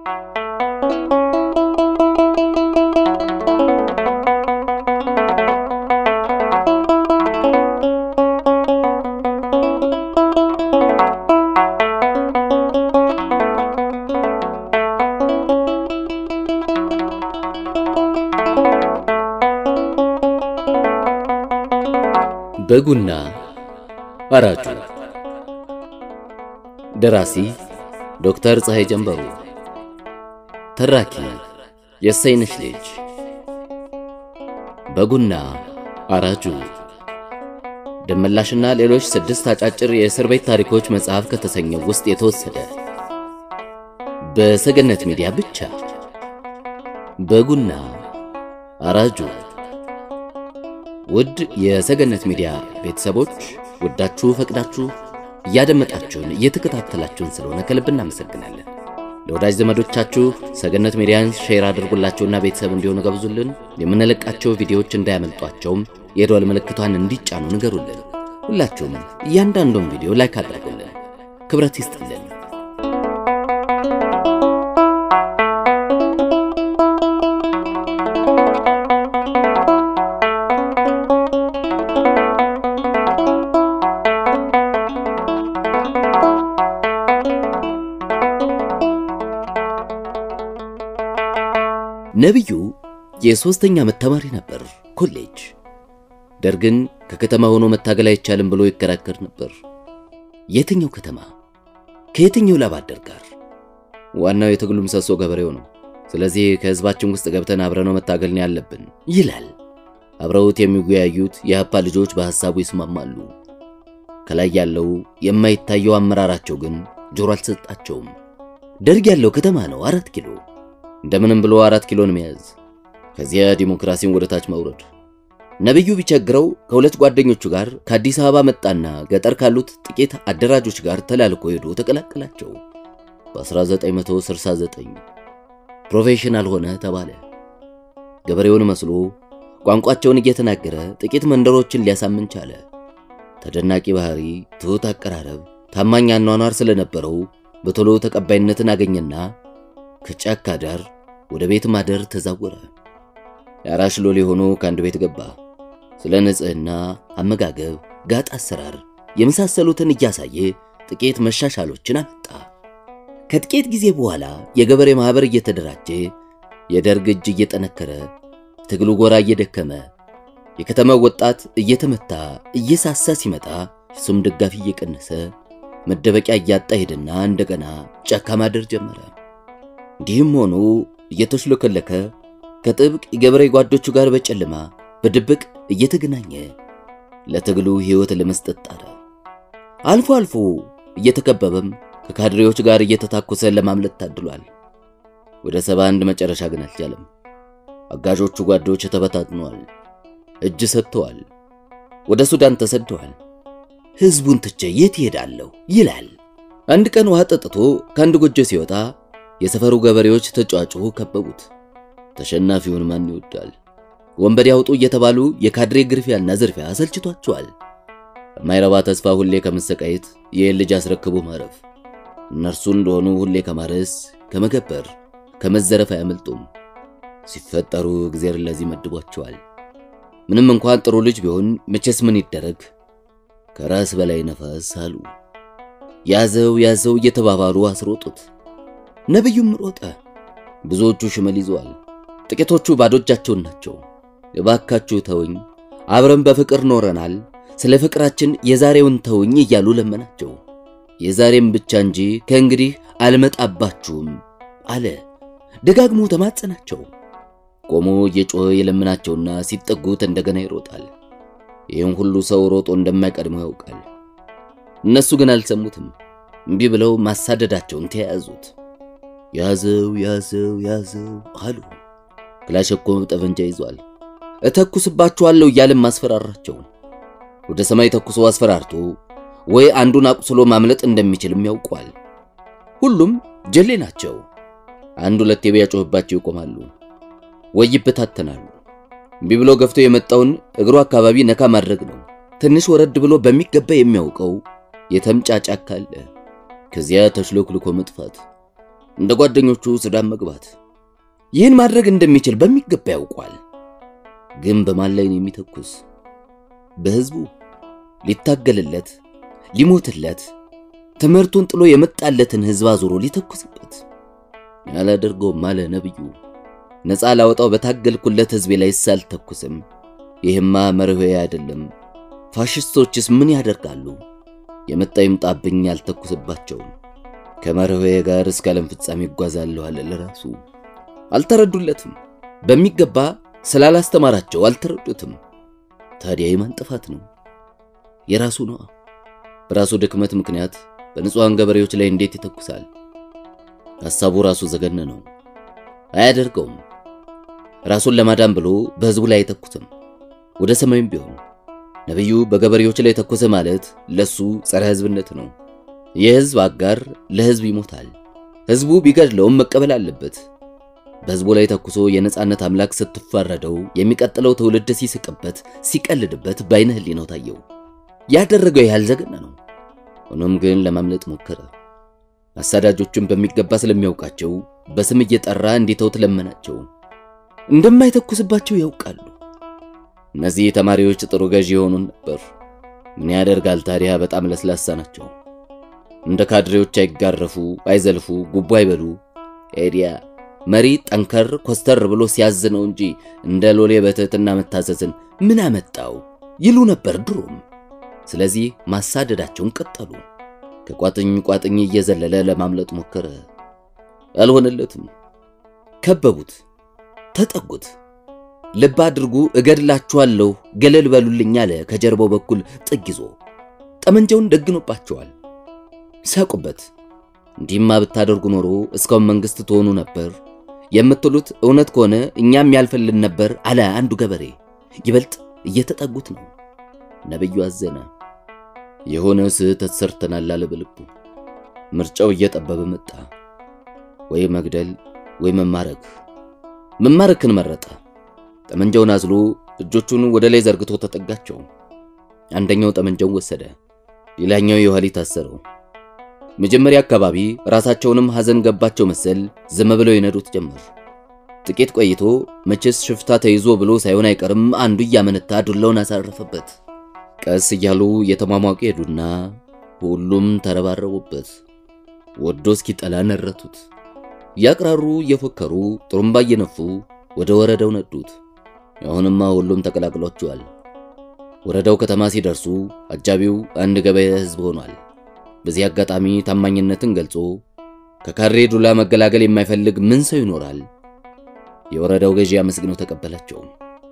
በጉና አራጁ ደራሲ ዶክተር ፀሐይ ጀንበሩ ተራኪ የሰይነሽ ልጅ በጉና አራጁ ደመላሽና ሌሎች 6 አጫጭር የእስር ቤት ታሪኮች መጽሐፍ ከተሰኘው ውስጥ የተወሰደ በሰገነት ሚዲያ ብቻ በጉና አራጁ ውድ የሰገነት ሚዲያ ቤተሰቦች ወዳችሁ ፈቅዳችሁ ያደመጣችሁን እየተከታተላችሁን ስለሆነ ከልብ እናመሰግናለን። ለወዳጅ ዘመዶቻችሁ ሰገነት ሚዲያን ሼር አድርጉላችሁና ቤተሰብ እንዲሆኑ ጋብዙልን። የምንለቃቸው ቪዲዮዎች እንዳያመልጧቸውም የደወል ምልክቷን እንዲጫኑ ንገሩልን። ሁላችሁም እያንዳንዱን ቪዲዮ ላይክ አድርጉልን። ክብረት ይስጥልን። ነብዩ የ3ኛ ዓመት ተማሪ ነበር ኮሌጅ። ደርግን ከከተማ ሆኖ መታገል አይቻልም ብሎ ይከራከር ነበር። የትኛው ከተማ ከየትኛው ላባደር ጋር? ዋናው የትግሉ ምሰሶ ገበሬው ነው። ስለዚህ ከህዝባችን ውስጥ ገብተን አብረነው መታገል ነው ያለብን ይላል። አብረውት የሚወያዩት የአፓ ልጆች በሐሳቡ ይስማማሉ። ከላይ ያለው የማይታየው አመራራቸው ግን ጆሮ አልሰጣቸውም። ደርግ ያለው ከተማ ነው 4 ኪሎ። እንደምንም ብሎ 4 ኪሎን መያዝ፣ ከዚያ ዲሞክራሲን ወደታች ማውረድ። ነብዩ ቢቸግረው ከሁለት ጓደኞቹ ጋር ከአዲስ አበባ መጣና ገጠር ካሉት ጥቂት አደራጆች ጋር ተላልቆ ሄዶ ተቀላቀላቸው። በ1969 ፕሮፌሽናል ሆነ ተባለ። ገበሬውን መስሎ ቋንቋቸውን እየተናገረ ጥቂት መንደሮችን ሊያሳምን ቻለ። ተደናቂ ባህሪ፣ ትሁት አቀራረብ፣ ታማኝ አኗኗር ስለነበረው በቶሎ ተቀባይነትን አገኘና ከጫካ ዳር ወደ ቤት ማደር ተዛወረ። ያራሽ ሎሌ ሆኖ ከአንድ ቤት ገባ። ስለ ንጽህና፣ አመጋገብ፣ ጋጥ አሰራር የመሳሰሉትን እያሳየ ጥቂት መሻሻሎችን አመጣ። ከጥቂት ጊዜ በኋላ የገበሬ ማህበር እየተደራጀ የደርግ እጅ እየጠነከረ ትግሉ ጎራ እየደከመ የከተማው ወጣት እየተመታ እየሳሳ ሲመጣ እሱም ደጋፊ እየቀነሰ መደበቂያ እያጣ ሄደና እንደገና ጫካ ማደር ጀመረ። እንዲህም ሆኖ እየተሽለከለከ ከጥብቅ የገበሬ ጓዶቹ ጋር በጨለማ በድብቅ እየተገናኘ ለትግሉ ህይወት ለመስጠት ጣረ። አልፎ አልፎ እየተከበበም ከካድሬዎች ጋር እየተታኮሰ ለማምለጥ ታድሏል። ወደ 71 መጨረሻ ግን አልቻለም። አጋዦቹ ጓዶች ተበታትነዋል፣ እጅ ሰጥተዋል፣ ወደ ሱዳን ተሰደዋል። ህዝቡን ትቼ የት ሄዳለሁ ይላል። አንድ ቀን ውሃ ጠጥቶ ከአንድ ጎጆ ሲወጣ የሰፈሩ ገበሬዎች ተጫጫሁ ከበቡት። ተሸናፊውን ማን ይወዳል? ወንበዴ ያውጡ እየተባሉ የካድሬ ግርፊያና ዝርፊያ አሰልችቷቸዋል። ማይረባ ተስፋ ሁሌ ከመሰቃየት የልጅ አስረክቡ ማረፍ። እነርሱ እንደሆኑ ሁሌ ከማረስ ከመገበር ከመዘረፍ አያመልጡም። ሲፈጠሩ እግዚአብሔር ለዚህ መድቧቸዋል። ምንም እንኳን ጥሩ ልጅ ቢሆን መቼስ ምን ይደረግ ከራስ በላይ ነፋስ አሉ። ያዘው እየተባባሉ አስሮጡት። ነብዩም ሮጠ። ብዙዎቹ ሽመል ይዘዋል፣ ጥቂቶቹ ባዶ እጃቸውን ናቸው። እባካችሁ ተውኝ፣ አብረን በፍቅር ኖረናል፣ ስለ ፍቅራችን የዛሬውን ተውኝ እያሉ ለመናቸው። የዛሬም ብቻ እንጂ ከእንግዲህ አልመጣባችሁም አለ። ደጋግሞ ተማጸናቸው። ቆሞ እየጮኸ የለመናቸውና ሲጠጉት እንደገና ይሮጣል። ይህን ሁሉ ሰው ሮጦ እንደማይቀድመው ያውቃል። እነሱ ግን አልሰሙትም። እምቢ ብለው ማሳደዳቸውን ተያያዙት። ያዘው አሉ። ክላሽኮም ጠመንጃ ይዟል። እተኩስባችኋለሁ እያለ ማስፈራራቸው። ወደ ሰማይ ተኩሶ አስፈራርቶ ወይ አንዱን አቁስሎ ማምለጥ እንደሚችልም ያውቋል። ሁሉም ጀሌ ናቸው። አንዱ ሁለቴ ቢያጮህባቸው ይቆማሉ ወይ ይበታተናሉ። እምቢ ብሎ ገፍቶ የመጣውን እግሩ አካባቢ ነካ ማድረግ ነው። ትንሽ ወረድ ብሎ በሚገባ የሚያውቀው የተምጫጫ ካለ ከዚያ ተሽሎክልኮ መጥፋት። እንደ ጓደኞቹ ሱዳን መግባት። ይህን ማድረግ እንደሚችል በሚገባ ያውቋል። ግን በማን ላይ ነው የሚተኩስ? በህዝቡ ሊታገልለት ሊሞትለት ትምህርቱን ጥሎ የመጣለትን ህዝብ አዙሮ ሊተኩስበት። ያላደርገው ማለ ነብዩ ነፃ ላወጣው በታገልኩለት ህዝብ ላይ ሳልተኩስም ይሄማ መርሆ አይደለም። ፋሽስቶችስ ምን ያደርጋሉ? የመጣ ይምጣብኝ ያልተኩስባቸው ከመርሆ ጋር እስከ ዓለም ፍጻሜ ይጓዛሉ አለ ለራሱ። አልተረዱለትም። በሚገባ ስላላስተማራቸው አልተረዱትም። ታዲያ የማን ጥፋት ነው? የራሱ ነው። በራሱ ድክመት ምክንያት በንጹሃን ገበሬዎች ላይ እንዴት ይተኩሳል? ሐሳቡ ራሱ ዘገነ ነው። አያደርገውም። ራሱን ለማዳን ብሎ በህዝቡ ላይ አይተኩስም። ወደ ሰማይም ቢሆን ነብዩ በገበሬዎች ላይ ተኩሰ ማለት ለሱ ጸረ ህዝብነት ነው። የህዝብ አጋር ለህዝብ ይሞታል። ህዝቡ ቢገድለውም መቀበል አለበት። በህዝቡ ላይ ተኩሶ የነጻነት አምላክ ስትፈረደው የሚቀጥለው ትውልድ ሲስቅበት ሲቀልድበት ባይነ ህሊናው ታየው። ያደረገው ያልዘገነ ነው። ሆኖም ግን ለማምለጥ ሞከረ። አሳዳጆቹን በሚገባ ስለሚያውቃቸው በስም እየጠራ እንዲተውት ለመናቸው። እንደማይተኩስባቸው ያውቃሉ። እነዚህ ተማሪዎች ጥሩ ገዢ የሆኑን ነበር። ምን ያደርጋል ታዲያ በጣም ለስላሳ ናቸው። እንደ ካድሬዎች አይጋረፉ፣ አይዘልፉ፣ ጉቦ አይበሉ። ኤዲያ መሪ ጠንከር ኮስተር ብሎ ሲያዝነው እንጂ እንደ ሎሌ በትህትና መታዘዝን ምን አመጣው ይሉ ነበር ድሮም። ስለዚህ ማሳደዳቸውን ቀጠሉ። ከቋጥኝ እየዘለለ ለማምለጥ ሞከረ። አልሆነለትም። ከበቡት፣ ተጠጉት። ልብ አድርጉ እገድላችኋለሁ ገለል በሉልኝ አለ ከጀርባው በኩል ጥግዞ። ጠመንጃውን ደግኖባቸዋል። ሳቁበት። እንዲህማ ብታደርጉ ኖሮ እስካሁን መንግስት ትሆኑ ነበር የምትሉት እውነት ከሆነ እኛም ያልፈልን ነበር አለ አንዱ ገበሬ። ይበልጥ እየተጠጉት ነው። ነብዩ አዘነ። የሆነ ስህተት ሰርተናል አለ በልቡ። ምርጫው እየጠበበ መጣ። ወይ መግደል ወይ መማረክን መረጠ። ጠመንጃውን አዝሎ እጆቹን ወደ ላይ ዘርግቶ ተጠጋቸው። አንደኛው ጠመንጃውን ወሰደ፣ ሌላኛው የኋሊት ታሰረው። መጀመሪያ አካባቢ ራሳቸውንም ሐዘን ገባቸው መሰል ዝም ብለው ይነዱት ጀመር። ጥቂት ቆይቶ መቼስ ሽፍታ ተይዞ ብሎ ሳይሆን አይቀርም አንዱ ያመነታ ዱላውን አሳረፈበት። ቀስ እያሉ የተማማቁ ሄዱና ሁሉም ተረባረቡበት። ወዶ እስኪጠላ ነረቱት። ያቅራሩ እየፎከሩ ጥሩምባ እየነፉ ወደ ወረዳው ነዱት። አሁንማ ሁሉም ተቀላቅሏቸዋል። ወረዳው ከተማ ሲደርሱ አጃቢው አንድ ገበያ ህዝብ ሆኗል። በዚህ አጋጣሚ ታማኝነትን ገልጾ ከካሬ ዱላ መገላገል የማይፈልግ ምን ሰው ይኖራል? የወረዳው ገዢ አመስግነው ተቀበላቸው።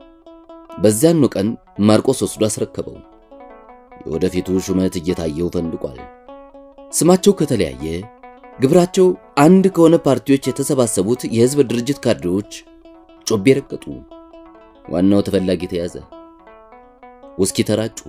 በዚያኑ ቀን ማርቆስ ወስዶ አስረከበው። የወደፊቱ ሹመት እየታየው ፈንድቋል። ስማቸው ከተለያየ ግብራቸው አንድ ከሆነ ፓርቲዎች የተሰባሰቡት የህዝብ ድርጅት ካድሬዎች ጮቤ ረቀጡ። ዋናው ተፈላጊ ተያዘ። ውስኪ ተራጩ።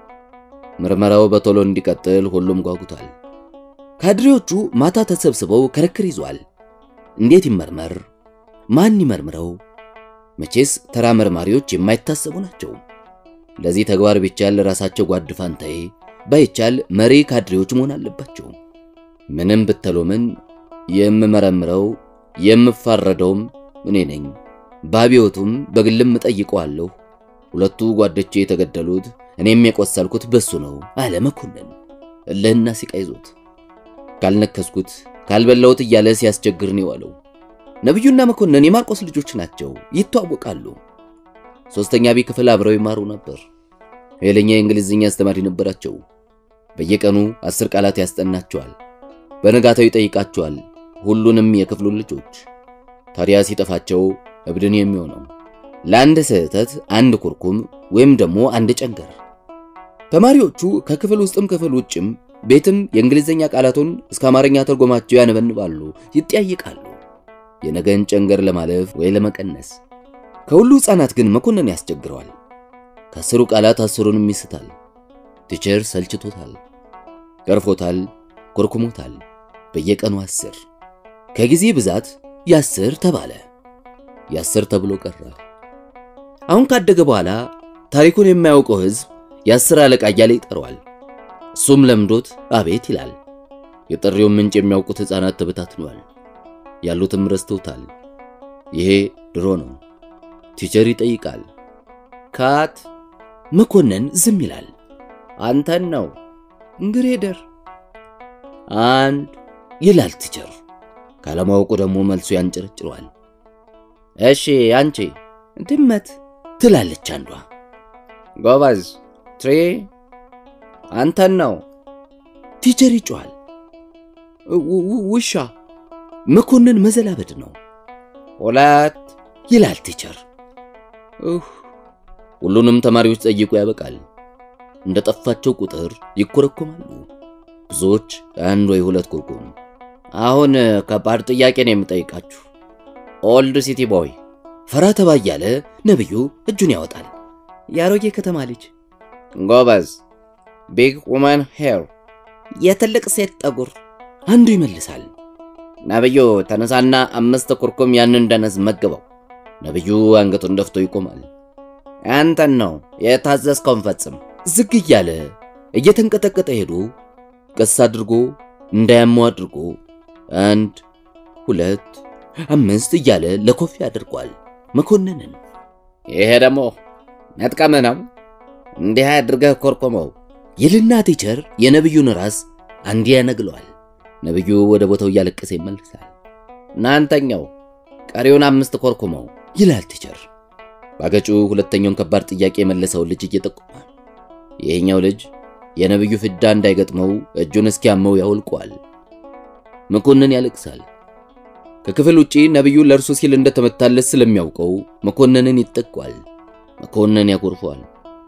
ምርመራው በቶሎ እንዲቀጥል ሁሉም ጓጉቷል። ካድሬዎቹ ማታ ተሰብስበው ክርክር ይዟል። እንዴት ይመርመር? ማን ይመርምረው? መቼስ ተራ መርማሪዎች የማይታሰቡ ናቸው። ለዚህ ተግባር ቢቻል ራሳቸው ጓድ ፋንታዬ ባይቻል መሪ ካድሬዎች መሆን አለባቸው። ምንም ብትሉምን የምመረምረው የምፋረደውም እኔ ነኝ። ባቢዮቱም በግልም ጠይቀዋለሁ። ሁለቱ ጓደኞቼ የተገደሉት እኔም የቆሰልኩት በሱ ነው አለ መኮንን። እልህና ሲቃይዞት ካልነከስኩት ካልበላውት እያለ ሲያስቸግር ነው ያለው። ነብዩና መኮንን የማርቆስ ልጆች ናቸው፣ ይተዋወቃሉ። ሶስተኛ ቢ ክፍል አብረው ይማሩ ነበር። ሄለኛ የእንግሊዝኛ አስተማሪ ነበራቸው። በየቀኑ 10 ቃላት ያስጠናቸዋል። በነጋታው ይጠይቃቸዋል ሁሉንም የክፍሉን ልጆች። ታዲያ ሲጠፋቸው እብድን የሚሆነው ለአንድ ስህተት አንድ ኩርኩም ወይም ደግሞ አንድ ጨንገር። ተማሪዎቹ ከክፍል ውስጥም ክፍል ውጭም ቤትም የእንግሊዝኛ ቃላቱን እስከ አማርኛ ተርጎማቸው ያነበንባሉ፣ ይጠያይቃሉ። የነገን ጨንገር ለማለፍ ወይ ለመቀነስ። ከሁሉ ህፃናት ግን መኮንን ያስቸግረዋል። ከ10 ቃላት 10ንም ይስታል። ቲቸር ሰልችቶታል፣ ገርፎታል፣ ኮርኩሞታል። በየቀኑ 10 ከጊዜ ብዛት የ10 ተባለ። የ10 ተብሎ ቀረ። አሁን ካደገ በኋላ ታሪኩን የማያውቀው ህዝብ የ10 አለቃ እያለ ይጠራዋል። እሱም ለምዶት አቤት ይላል። የጥሪውን ምንጭ የሚያውቁት ህፃናት ተበታትነዋል። ያሉትም ረስተውታል። ይሄ ድሮ ነው። ቲቸር ይጠይቃል። ካት መኮንን ዝም ይላል። አንተን ነው ግሬደር አንድ ይላል ቲቸር። ካለማወቁ ደግሞ መልሱ ያንጨረጭረዋል። እሺ አንቺ ድመት ትላለች አንዷ። ጎበዝ ትሪ አንተን ነው ቲቸር ይጮሃል። ውሻ መኮንን መዘላበድ ነው። ሁለት ይላል ቲቸር። ሁሉንም ተማሪዎች ጠይቆ ያበቃል። እንደጠፋቸው ቁጥር ይኮረኮማሉ። ብዙዎች አንድ ወይ ሁለት ኮርኮም። አሁን ከባድ ጥያቄ ነው የምጠይቃችሁ። ኦልድ ሲቲ ቦይ ፈራ ተባ እያለ ነብዩ እጁን ያወጣል። ያሮጌ ከተማ ልጅ ጎበዝ ቢግ ውመን ሄር የትልቅ ሴት ጠጉር አንዱ ይመልሳል። ነብዩ ተነሳና 5 ኮርኮም ያንን ደነዝ መገበው። ነብዩ አንገቱን ደፍቶ ይቆማል። አንተን ነው የታዘዝከውን ፈጽም። ዝግ እያለ እየተንቀጠቀጠ ሄዶ ቀስ አድርጎ እንዳያመው አድርጎ 1 2 5 እያለ ለኮፊ አድርጓል መኮንንን። ይሄ ደግሞ ነጥቀመ ነው እንዲህ አድርገህ ኮርኮመው ይልና ቲቸር የነብዩን ራስ አንዴ ያነግለዋል። ነብዩ ወደ ቦታው ያለቀሰ ይመልሳል። እናንተኛው ቀሪውን 5 ኮርኮመው ይላል ቲቸር። ባገጩ ሁለተኛውን ከባድ ጥያቄ የመለሰው ልጅ እየጠቆመ ይሄኛው ልጅ የነብዩ ፍዳ እንዳይገጥመው እጁን እስኪያመው ያውልቋል። መኮንን ያለቅሳል። ከክፍል ውጪ ነብዩ ለርሱ ሲል እንደተመታለስ ስለሚያውቀው መኮንንን ይጠቋል። መኮንን ያኮርፈዋል።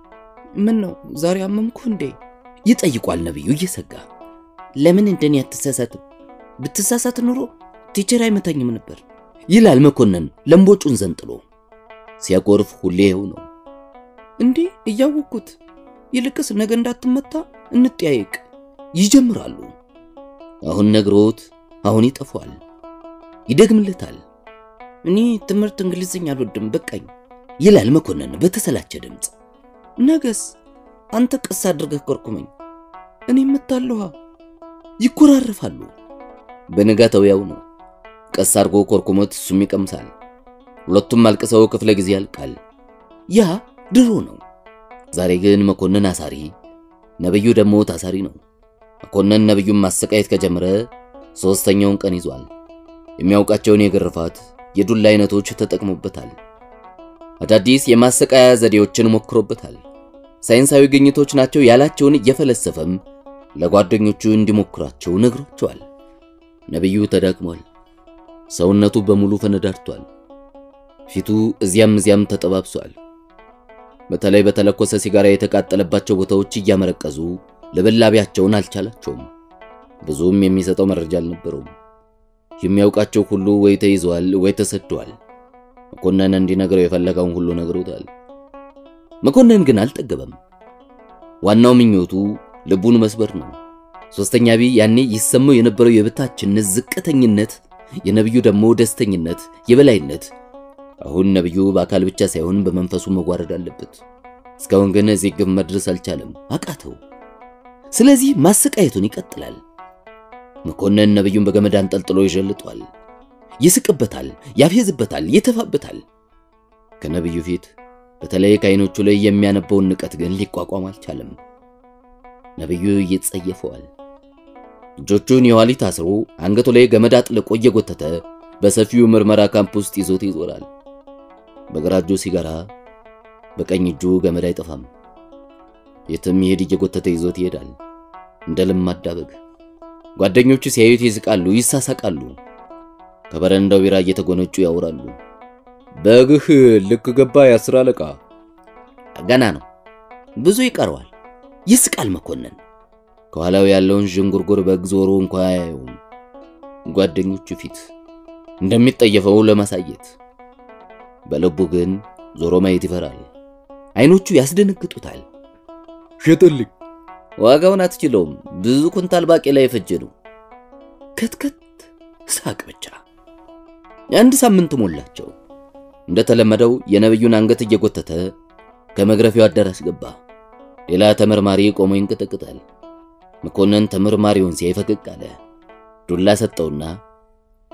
ምን ነው ዛሬ አመምኩ እንዴ ይጠይቋል ነብዩ እየሰጋ። ለምን እንደኔ አትሳሳት? ብትሳሳት ኑሮ ቲቸር አይመታኝም ነበር ይላል መኮንን ለምቦጩን ዘንጥሎ። ሲያኮርፍ ሁሌ ይኸው ነው። እንዴ እያወኩት ይልቅስ ነገ እንዳትመታ እንጠያየቅ ይጀምራሉ። አሁን ነግሮት አሁን ይጠፋል። ይደግምለታል። እኔ ትምህርት እንግሊዝኛ አልወድም በቃኝ ይላል መኮንን በተሰላቸ ድምጽ። ነገስ አንተ ቀስ አድርገህ ኮርኩመኝ እኔ መታለሁ። ይኮራረፋሉ። በነጋታው ያው ነው። ቀስ አድርጎ ኮርኩሞት እሱም ይቀምሳል። ሁለቱም አልቅሰው ክፍለ ጊዜ ያልቃል። ያ ድሮ ነው። ዛሬ ግን መኮንን አሳሪ፣ ነብዩ ደግሞ ታሳሪ ነው። መኮንን ነብዩን ማሰቃየት ከጀመረ 3ኛውን ቀን ይዟል። የሚያውቃቸውን የግርፋት የዱላ አይነቶች ተጠቅሞበታል። አዳዲስ የማሰቃያ ዘዴዎችን ሞክሮበታል። ሳይንሳዊ ግኝቶች ናቸው ያላቸውን እየፈለሰፈም ለጓደኞቹ እንዲሞክራቸው ነግሯቸዋል። ነብዩ ተዳክሟል። ሰውነቱ በሙሉ ፈነዳርቷል። ፊቱ እዚያም ተጠባብሷል። በተለይ በተለኮሰ ሲጋራ የተቃጠለባቸው ቦታዎች እያመረቀዙ ለበላቢያቸውን አልቻላቸውም። ብዙም የሚሰጠው መረጃ አልነበረውም። የሚያውቃቸው ሁሉ ወይ ተይዟል ወይ ተሰደዋል። መኮንን እንዲነግረው የፈለገውን ሁሉ ነግሮታል። መኮንን ግን አልጠገበም። ዋናው ምኞቱ ልቡን መስበር ነው። 3ኛ ቢ ያኔ ይሰማው የነበረው የበታችነት ዝቅተኝነት፣ የነብዩ ደግሞ ደስተኝነት፣ የበላይነት አሁን ነብዩ በአካል ብቻ ሳይሆን በመንፈሱ መዋረድ አለበት። እስካሁን ግን እዚህ ግብ መድረስ አልቻለም፣ አቃተው። ስለዚህ ማሰቃየቱን ይቀጥላል። መኮንን ነብዩን በገመድ አንጠልጥሎ ይጀልጧል፣ ይስቅበታል፣ ያፌዝበታል፣ ይተፋበታል። ከነብዩ ፊት በተለይ ከዓይኖቹ ላይ የሚያነበውን ንቀት ግን ሊቋቋም አልቻለም። ነብዩ ይጸየፈዋል። እጆቹን የኋሊት አስሮ አንገቱ ላይ ገመድ አጥልቆ እየጎተተ በሰፊው ምርመራ ካምፕ ውስጥ ይዞት ይዞራል። በግራ እጁ ሲጋራ፣ በቀኝ እጁ ገመድ አይጠፋም። የትም ይሄድ እየጎተተ ይዞት ይሄዳል እንደ ለማዳ በግ። ጓደኞቹ ሲያዩት ይስቃሉ፣ ይሳሳቃሉ። ከበረንዳው ቢራ እየተጎነጩ ያወራሉ። በግህ ልክ ገባ የ10 አለቃ ገና ነው ብዙ ይቀርዋል ይስቃል መኮንን። ከኋላው ያለውን ዥንጉርጉር በግዞሩ እንኳን አያየውም። ጓደኞቹ ፊት እንደሚጠየፈው ለማሳየት በልቡ ግን ዞሮ ማየት ይፈራል። አይኖቹ ያስደነግጡታል። ሸጠልኝ ዋጋውን አትችለውም፣ ብዙ ኩንታል ባቄላ የፈጀ ነው። ከትከት ሳቅ ብቻ። አንድ ሳምንት ሞላቸው። እንደተለመደው የነብዩን አንገት እየጎተተ ከመግረፊያው አዳራሽ ገባ። ሌላ ተመርማሪ ቆሞ ይንቀጠቀጣል። መኮንን ተመርማሪውን ሲያይ ፈገግ አለ። ዱላ ሰጠውና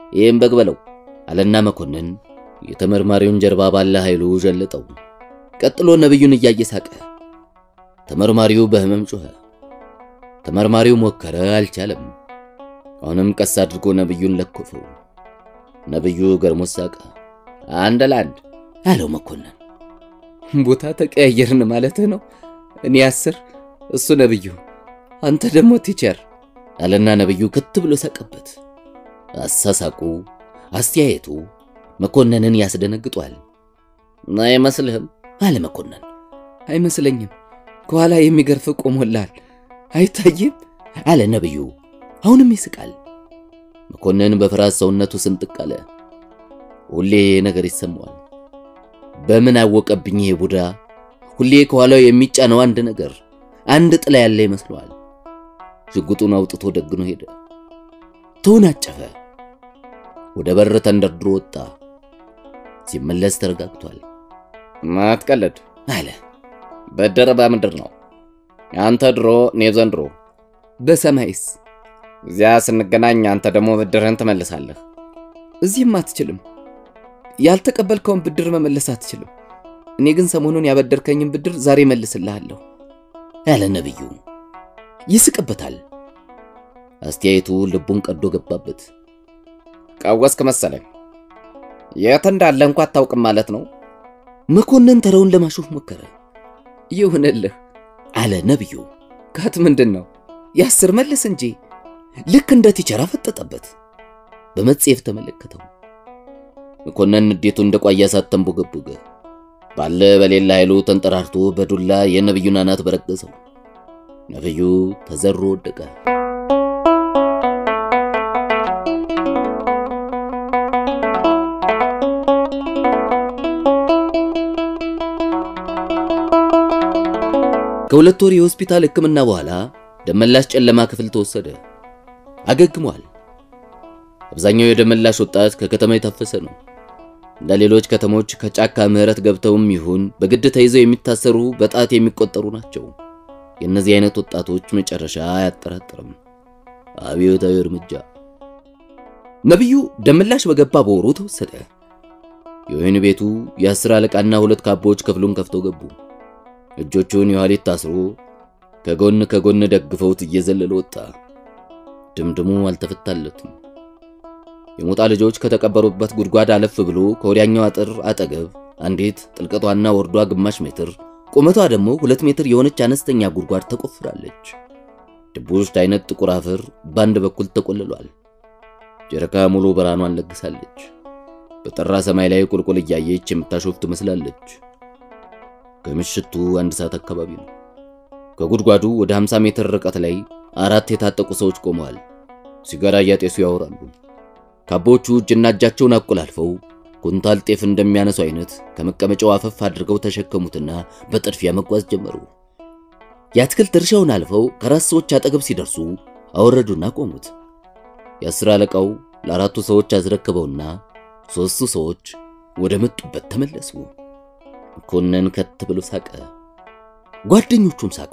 ይሄን በግበለው አለና መኮንን የተመርማሪውን ጀርባ ባለ ኃይሉ ጀለጠው። ቀጥሎ ነብዩን እያየሳቀ ተመርማሪው በህመም ጮኸ። ተመርማሪው ሞከረ፣ አልቻለም። አሁንም ቀስ አድርጎ ነብዩን ለኮፈው። ነብዩ ገርሞ ሳቀ። አንድ ለአንድ አለው መኮንን። ቦታ ተቀያየርን ማለት ነው? እኔ 10 እሱ ነብዩ አንተ ደግሞ ቲቸር አለና ነብዩ ከት ብሎ ሳቀበት። አሳሳቁ አስተያየቱ መኮንንን ያስደነግጧል። አይመስልህም አለ መኮንን። አይመስለኝም፣ ከኋላ የሚገርፍ ቆሞላል አይታየም አለ ነብዩ። አሁንም ይስቃል። መኮንን በፍርሃት ሰውነቱ ስንጥቅ አለ። ሁሌ ነገር ይሰማዋል። በምን አወቀብኝ ይሄ ቡዳ? ሁሌ ከኋላው የሚጫነው አንድ ነገር፣ አንድ ጥላ ያለ ይመስለዋል። ሽጉጡን አውጥቶ ደግኖ ሄደ። ተወናጨፈ። ወደ በር ተንደርድሮ ወጣ። ሲመለስ ተረጋግቷል። ማትቀለድ አለ። በደረባ ምንድር ነው? አንተ ድሮ እኔ ዘንድሮ። በሰማይስ? እዚያ ስንገናኝ አንተ ደግሞ ብድርህን ትመልሳለህ። እዚህም አትችልም። ያልተቀበልከውን ብድር መመለስ አትችልም። እኔ ግን ሰሞኑን ያበደርከኝን ብድር ዛሬ መልስልሃለሁ ያለ ነብዩ። ይስቅበታል። አስተያየቱ ልቡን ቀዶ ገባበት። ቀወስክ መሰለኝ። የት እንዳለ እንኳን አታውቅም ማለት ነው። መኮንን ተረውን ለማሾፍ ሞከረ። ይሁንልህ አለ ነብዩ። ካት ምንድነው? የ10 መልስ እንጂ። ልክ እንደ ቲቸር አፈጠጠበት። በመጽሔፍ ተመለከተው። መኮንን እንዴቱ እንደቋያ ሳተንቦገቦገ ባለ በሌላ ኃይሉ ተንጠራርቶ በዱላ የነብዩን አናት በረገሰው። ነብዩ ተዘሮ ወደቀ። ከሁለት ወር የሆስፒታል ሕክምና በኋላ ደመላሽ ጨለማ ክፍል ተወሰደ። አገግሟል። አብዛኛው የደመላሽ ወጣት ከከተማ የታፈሰ ነው። ለሌሎች ከተሞች ከጫካ ምህረት ገብተውም ይሁን በግድ ተይዘው የሚታሰሩ በጣት የሚቆጠሩ ናቸው። የነዚህ አይነት ወጣቶች መጨረሻ አያጠራጥርም። አብዮታዊ እርምጃ። ነብዩ ደመላሽ በገባ በወሩ ተወሰደ። የወህኒ ቤቱ የ10 አለቃና 2 ካቦች ክፍሉን ከፍተው ገቡ። እጆቹን የኋሊት ታስሮ ከጎን ደግፈውት እየዘለለ ወጣ። ድምድሙ አልተፈታለትም። የሞጣ ልጆች ከተቀበሩበት ጉድጓድ አለፍ ብሎ ከወዲያኛው አጥር አጠገብ አንዲት ጥልቀቷና ወርዷ ግማሽ ሜትር ቁመቷ ደግሞ 2 ሜትር የሆነች አነስተኛ ጉድጓድ ተቆፍራለች። ድቡሽት አይነት ጥቁር አፈር ባንድ በኩል ተቆልሏል። ጀረካ ሙሉ ብርሃኗን ለግሳለች። በጠራ ሰማይ ላይ ቁልቁል እያየች የምታሾፍ ትመስላለች። ከምሽቱ 1 ሰዓት አካባቢ ነው። ከጉድጓዱ ወደ 50 ሜትር ርቀት ላይ 4 የታጠቁ ሰዎች ቆመዋል። ሲጋራ እያጤሱ ያወራሉ። ካቦቹ እጅና እጃቸውን አቆላልፈው ኩንታል ጤፍ እንደሚያነሱ አይነት ከመቀመጫው አፈፍ አድርገው ተሸከሙትና በጥድፊያ መጓዝ ጀመሩ። የአትክልት እርሻውን አልፈው ከራስ ሰዎች አጠገብ ሲደርሱ አወረዱና ቆሙት። የ10 አለቃው ለአራቱ ሰዎች አዝረከበውና 3ቱ ሰዎች ወደ መጡበት ተመለሱ። መኮንን ከት ብሎ ሳቀ። ጓደኞቹም ሳቁ።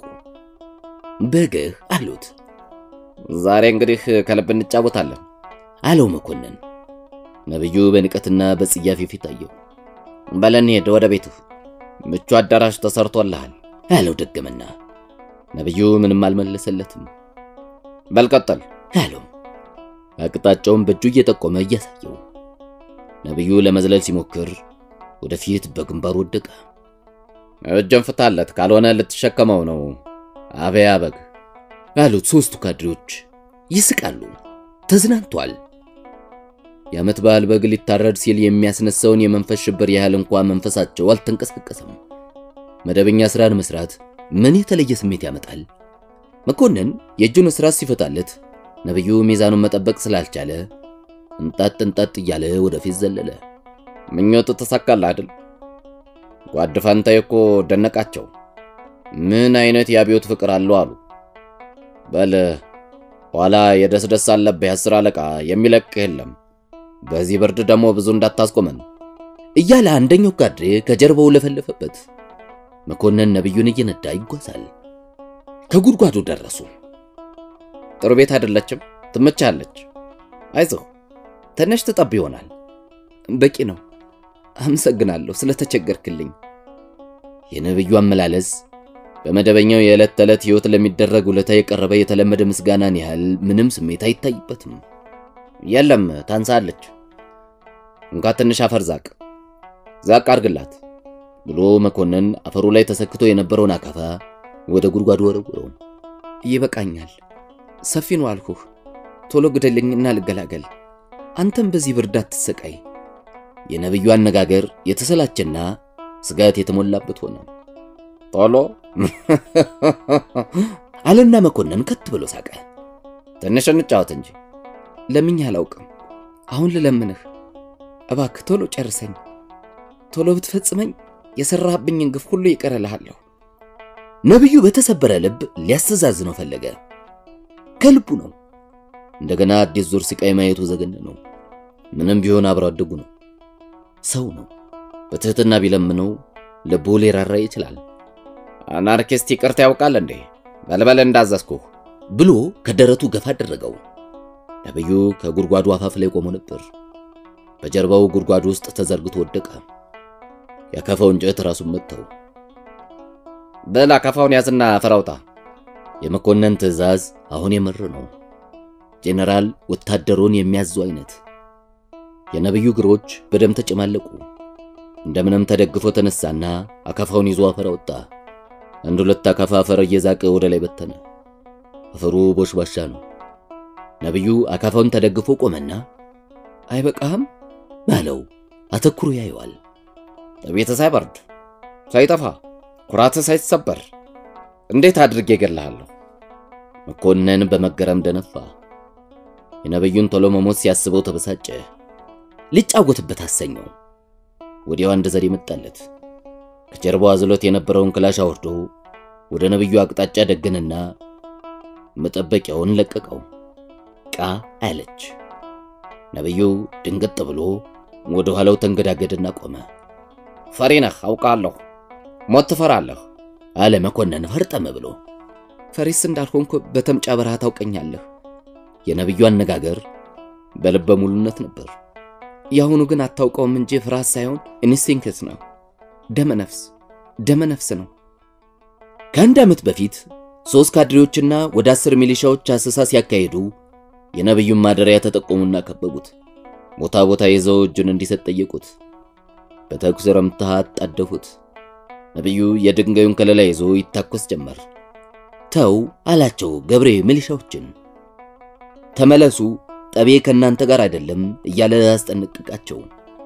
በገህ አሉት። ዛሬ እንግዲህ ከልብ እንጫወታለን አለው መኮንን። ነብዩ በንቀትና በጽያፍ ፊት አየው። በለን ሄድ ወደ ቤቱ፣ ምቹ አዳራሽ ተሰርቶልሃል አለው ደገመና። ነብዩ ምንም አልመለሰለትም። በልቀጠል አለው። አቅጣጫውን በእጁ እየጠቆመ እያሳየው። ነብዩ ለመዝለል ሲሞክር ወደፊት በግንባሩ ወደቀ። እጅን ፍታለት ካልሆነ ልትሸከመው ነው አበያ በግ አሉት 3ቱ ካድሬዎች። ይስቃሉ። ተዝናንቷል። የዓመት በዓል በግ ሊታረድ ሲል የሚያስነሳውን የመንፈስ ሽብር ያህል እንኳን መንፈሳቸው አልተንቀሳቀሰም። መደበኛ ስራን መስራት ምን የተለየ ስሜት ያመጣል? መኮንን የእጁን ስራ ሲፈታለት ነብዩ ሚዛኑን መጠበቅ ስላልቻለ እንጣጥ እያለ ወደፊት ዘለለ። ምኞቱ ተሳካለ አይደል? ጓድ ፋንታዬ እኮ ደነቃቸው። ምን አይነት ያብዮት ፍቅር አለው አሉ። በል ኋላ የደስደስ አለበት 10 አለቃ የሚለቅህ የለም። በዚህ ብርድ ደግሞ ብዙ እንዳታስቆመን እያለ አንደኛው ካድሬ ከጀርባው ለፈለፈበት። መኮንን ነብዩን እየነዳ ይጓዛል። ከጉድጓዱ ደረሱ። ጥሩ ቤት አይደለችም፣ ትመቻለች። አይዞህ ትንሽ ትጠብ ይሆናል። በቂ ነው። አመሰግናለሁ ስለተቸገርክልኝ። የነብዩ አመላለስ በመደበኛው የዕለት ተዕለት ህይወት ለሚደረግ ውለታ የቀረበ የተለመደ ምስጋናን ያህል ምንም ስሜት አይታይበትም። የለም ታንሳለች፣ እንኳ ትንሽ አፈር ዛቅ አርግላት ብሎ መኮንን አፈሩ ላይ ተሰክቶ የነበረውን አካፋ ወደ ጉድጓዱ ወረወረው። ይበቃኛል፣ ሰፊ ነው አልኩህ። ቶሎ ግደልኝና ልገላገል። አንተም በዚህ ብርድ አትሰቃይ። የነብዩ አነጋገር የተሰላቸና ስጋት የተሞላበት ሆነ። ቶሎ አለና መኮንን ከት ብሎ ሳቀ። ትንሽ እንጫወት እንጂ። ለምኝ አላውቅም። አሁን ልለምንህ እባክህ ቶሎ ጨርሰኝ። ቶሎ ብትፈጽመኝ የሰራህብኝን ግፍ ሁሉ ይቀርልሃለሁ። ነብዩ በተሰበረ ልብ ሊያስተዛዝነው ፈለገ። ከልቡ ነው። እንደገና አዲስ ዙር ስቃይ ማየቱ ዘገነ ነው። ምንም ቢሆን አብሮ አደጉ ነው። ሰው ነው። በትህትና ቢለምነው ልቡ ሊራራ ይችላል። አናርኪስት ይቅርታ ያውቃል እንዴ? በልበል እንዳዘዝኩህ ብሎ ከደረቱ ገፋ አደረገው። ነብዩ ከጉድጓዱ አፋፍ ላይ ቆሞ ነበር። በጀርባው ጉድጓዱ ውስጥ ተዘርግቶ ወደቀ። ያካፋው እንጨት ራሱን መተው። በላ ካፋውን ያዝና ፈራውታ። የመኮንን ትዕዛዝ አሁን የመረ ነው። ጄኔራል ወታደሩን የሚያዙ አይነት። የነብዩ እግሮች በደም ተጨማለቁ። እንደምንም ተደግፎ ተነሳና አካፋውን ይዞ አፈር ወጣ። አንድ ሁለት አካፋ አፈር እየዛቀ ወደ ላይ በተነ። አፈሩ ቦሽባሻ ነው። ነብዩ አካፋውን ተደግፎ ቆመና አይበቃም ባለው አተኩሮ ያየዋል። ቤተ ሳይበርድ ሳይጠፋ ኩራት ሳይሰበር እንዴት አድርጌ ገለሃለሁ? መኮንን በመገረም ደነፋ። የነብዩን ቶሎ መሞት ሲያስበው ተበሳጨ። ሊጫወትበት አሰኘው። ወዲያው አንድ ዘዴ መጣለት። ከጀርባው አዝሎት የነበረውን ክላሽ አወርዶ ወደ ነብዩ አቅጣጫ ደገነና መጠበቂያውን ለቀቀው። ቃ አለች። ነብዩ ድንገት ብሎ ወደ ኋላው ተንገዳገደና ቆመ። ፈሪነህ አውቃለሁ፣ ሞት ፈራለህ አለ መኮንን ፈርጠም ብሎ። ፈሪስ እንዳልሆንኩ በተምጫ በረሃ ታውቀኛለህ። የነብዩ አነጋገር በልበ ሙሉነት ነበር። ያሁኑ ግን አታውቀውም እንጂ ፍርሃት ሳይሆን ኢንስቲንክት ነው። ደመ ነፍስ ነው። ከአንድ ዓመት በፊት 3 ካድሬዎችና ወደ 10 ሚሊሻዎች አሰሳ ሲያካሂዱ የነብዩን ማደሪያ ተጠቆሙና ከበቡት። ቦታ ይዘው እጁን እንዲሰጥ ጠየቁት። በተኩስ ረምታ አጣደፉት። ነብዩ የድንጋዩን ከለላ ይዞ ይታኮስ ጀመር። ተው አላቸው ገብሬ ሚሊሻዎችን። ተመለሱ፣ ጠቤ ከናንተ ጋር አይደለም እያለ አስጠነቅቃቸው።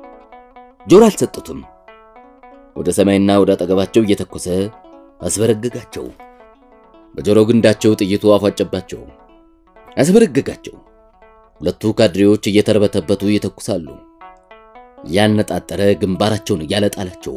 ጆሮ አልሰጡትም። ወደ ሰማይና ወደ አጠገባቸው እየተኮሰ አስበረገጋቸው። በጆሮ ግንዳቸው ጥይቱ አፋጨባቸው። አስበረገጋቸው። ሁለቱ ካድሬዎች እየተርበተበቱ ይተኩሳሉ። ያነጣጠረ ግንባራቸውን ያለጣላቸው።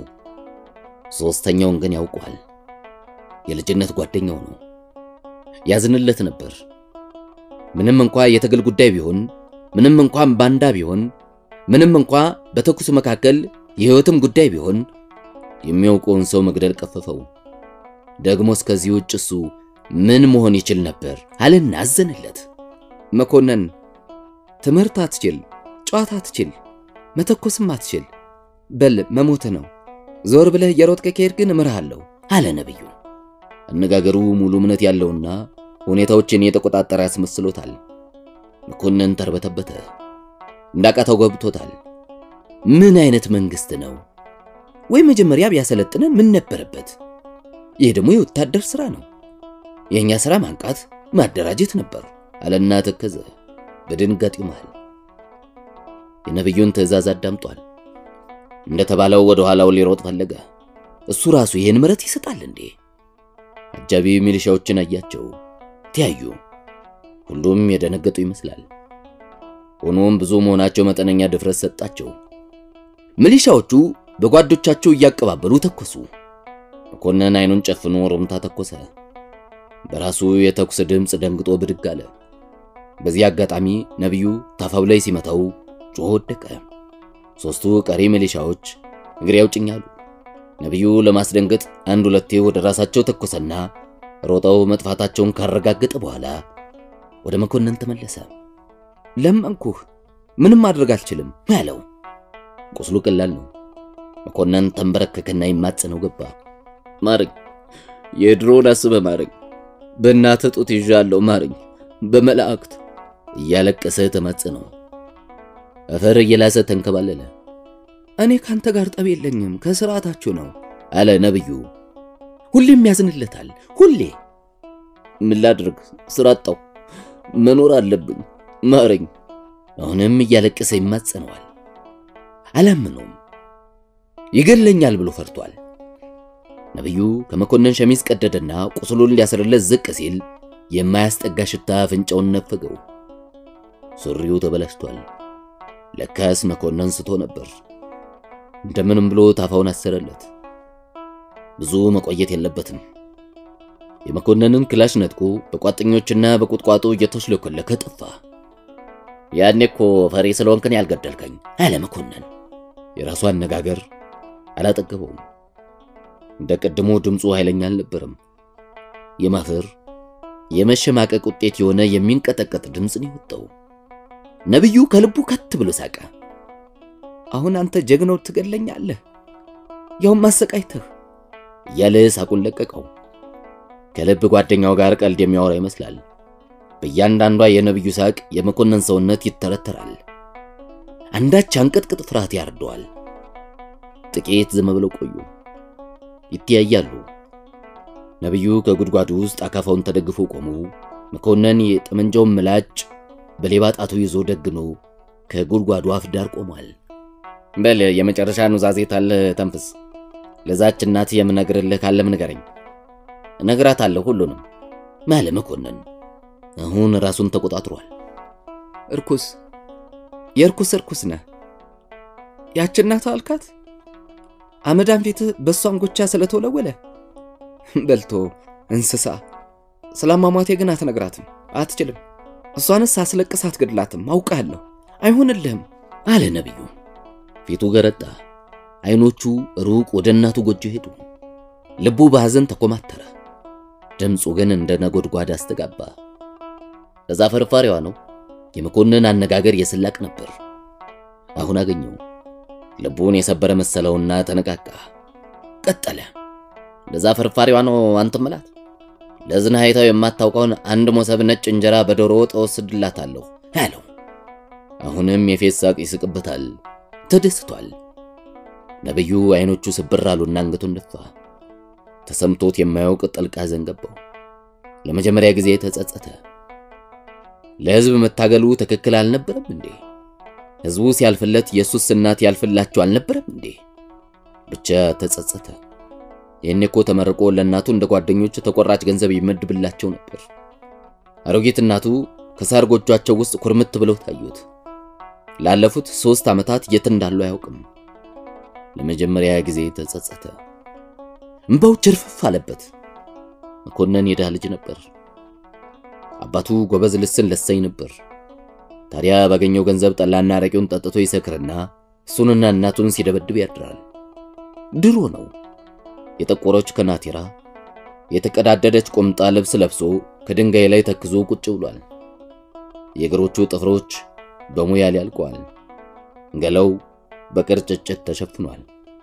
ሶስተኛውን ግን ያውቋል። የልጅነት ጓደኛው ነው። ያዝንለት ነበር። ምንም እንኳን የትግል ጉዳይ ቢሆን፣ ምንም እንኳን ባንዳ ቢሆን፣ ምንም እንኳን በተኩስ መካከል የህይወትም ጉዳይ ቢሆን የሚያውቀውን ሰው መግደል ቀፈፈው። ደግሞ እስከዚህ ውጭ እሱ ምን መሆን ይችል ነበር አለና አዘነለት። መኮንን ትምህርት አትችል፣ ጨዋታ አትችል፣ መተኮስም አትችል፣ በል መሞት ነው። ዞር ብለህ የሮጥከ ከሄድ ግን እምርሃለሁ አለ ነብዩ። አነጋገሩ ሙሉ እምነት ያለውና ሁኔታዎችን የተቆጣጠረ ያስመስሎታል። መኮንን ተርበተበተ። እንዳቃተው ገብቶታል። ምን አይነት መንግስት ነው? ወይ መጀመሪያ ቢያሰለጥነን ምን ነበረበት? ይሄ ደግሞ የወታደር ስራ ነው። የኛ ስራ ማንቃት ማደራጀት ነበር አለና ተከዘ። በድንጋጤው መሃል የነብዩን ትዕዛዝ አዳምጧል። እንደተባለው ወደ ኋላው ሊሮጥ ፈለገ። እሱ ራሱ ይሄን ምረት ይሰጣል እንዴ? አጃቢ ሚሊሻዎችን አያቸው፣ ተያዩ። ሁሉም የደነገጡ ይመስላል። ሆኖም ብዙ መሆናቸው መጠነኛ ድፍረት ሰጣቸው። ሚሊሻዎቹ በጓዶቻቸው እያቀባበሉ ተኮሱ። መኮንን አይኑን ጨፍኖ ሩምታ ተኮሰ። በራሱ የተኩስ ድምጽ ደንግጦ ብድግ አለ። በዚህ አጋጣሚ ነብዩ ታፋው ላይ ሲመታው ጮሆ ወደቀ። 3ቱ ቀሪ ሚሊሻዎች እግሬ ያውጭኛሉ። ነብዩ ለማስደንገጥ አንድ ሁለቴ ወደ ራሳቸው ተኮሰና ሮጠው መጥፋታቸውን ካረጋገጠ በኋላ ወደ መኮንን ተመለሰ። ለምንኩህ ምንም ማድረግ አልችልም አለው። ቁስሉ ቀላል ነው። መኮንን ተንበረከከና ይማጸነው ገባ። ማረኝ፣ የድሮን አስበህ ማረኝ፣ በእናትህ ጡት ይዣለሁ ማረኝ፣ በመላእክት እያለቀሰ ተማጸነው። አፈር እየላሰ ተንከባለለ። እኔ ካንተ ጋር ጠብ የለኝም ከስርዓታችሁ ነው አለ ነብዩ። ሁሌም ያዝንለታል ሁሌ። ምን ላድርግ ስራ አጣሁ፣ መኖር አለብኝ ማረኝ። አሁንም እያለቀሰ ይማጸነዋል። አላምነውም፣ ይገለኛል ብሎ ፈርቷል። ነብዩ ከመኮንን ሸሚዝ ቀደደና ቁስሉን ሊያስርለት ዝቅ ሲል የማያስጠጋ ሽታ አፍንጫውን ነፈገው። ሱሪው ተበላሽቷል። ለካስ መኮንን ስቶ ነበር። እንደምንም ብሎ ታፋውን አሰረለት። ብዙ መቆየት የለበትም። የመኮንንን ክላሽ ነጥቆ በቋጥኞችና በቁጥቋጦ እየተሽለከለከ ጠፋ። ያኔ እኮ ፈሪ ስለሆንከኝ ያልገደልከኝ አለ መኮንን። የራሱ አነጋገር አላጠገበውም። እንደቀደሙ ድምፁ ኃይለኛ አልነበረም። የማፈር የመሸማቀቅ ውጤት የሆነ የሚንቀጠቀጥ ድምጽ ነው የወጣው። ነብዩ ከልቡ ከት ብሎ ሳቀ። አሁን አንተ ጀግናው ትገለኛለህ ያው ማሰቃይተህ ያለ ሳቁን ለቀቀው። ከልብ ጓደኛው ጋር ቀልድ የሚያወራ ይመስላል። በእያንዳንዷ የነብዩ ሳቅ የመኮንን ሰውነት ይተረተራል። አንዳች አንቀጥቅጥ ፍርሃት ያርደዋል። ጥቂት ዝም ብለው ቆዩ። ይተያያሉ። ነብዩ ከጉድጓዱ ውስጥ አካፋውን ተደግፎ ቆሙ። መኮንን የጠመንጃውን ምላጭ በሌባ ጣቱ ይዞ ደግኖ ከጉድጓዱ አፍ ዳር ቆሟል። በል የመጨረሻ ኑዛዜ ታለ ተንፍስ። ለዛች እናት የምነግርልህ ካለም ንገረኝ። እነግራታለሁ ሁሉንም ማለ መኮንን። አሁን ራሱን ተቆጣጥሯል። የርኩስ ነህ። ያች እናት አልካት አመዳም ፊት በሷም ጎቻ ስለተወለወለ በልቶ እንስሳ ስለማማቴ ግን አትነግራትም፣ አትችልም። እሷንስ አስለቅሳት ገድላትም አውቃለሁ። አይሆንልህም አለ ነብዩ። ፊቱ ገረጣ። አይኖቹ ሩቅ ወደ እናቱ ጎጆ ሄዱ። ልቡ በሐዘን ተኮማተረ። ድምፁ ግን እንደ ነጎድጓድ አስተጋባ። እዛ ፈርፋሪዋ ነው። የመኮንን አነጋገር የስላቅ ነበር። አሁን አገኘው። ልቡን የሰበረ መሰለውና ተነቃቃ። ቀጠለ። ለዛ ፈርፋሪዋ ነው አንተ መላት። ለዝና hayታው የማታውቀውን አንድ ሞሰብ ነጭ እንጀራ በዶሮ ወጥ ወስድላታለሁ አለው። አሁንም የፌስ ሳቅ ይስቅበታል። ተደስቷል። ነብዩ አይኖቹ ስብራሉና አንገቱን ደፋ። ተሰምቶት የማያውቅ ጥልቅ ሐዘን ገባው። ለመጀመሪያ ጊዜ ተጸጸተ። ለሕዝብ መታገሉ ትክክል አልነበረም እንዴ? ሕዝቡ ሲያልፍለት ኢየሱስ እናት ያልፍላቸው አልነበረም እንዴ? ብቻ ተጸጸተ። የኔኮ ተመርቆ ለእናቱ እንደ ጓደኞቹ ተቆራጭ ገንዘብ ይመድብላቸው ነበር። አሮጊት እናቱ ከሳር ጎጆአቸው ውስጥ ኩርምት ብለው ታዩት። ላለፉት 3 ዓመታት የት እንዳሉ አያውቅም። ለመጀመሪያ ጊዜ ተጸጸተ። እንባው ችርፍፍ አለበት። መኮንን የዳ ልጅ ነበር። አባቱ ጎበዝ ልስን ለሰኝ ነበር። ታዲያ ባገኘው ገንዘብ ጠላና አረቄውን ጠጥቶ ይሰክርና እሱንና እናቱን ሲደበድብ ያድራል። ድሮ ነው። የጠቆረች ከናቴራ የተቀዳደደች ቁምጣ ልብስ ለብሶ ከድንጋይ ላይ ተክዞ ቁጭ ብሏል። የእግሮቹ ጥፍሮች በሙያል ያልቋል። ገላው በቅርጭጭት ተሸፍኗል።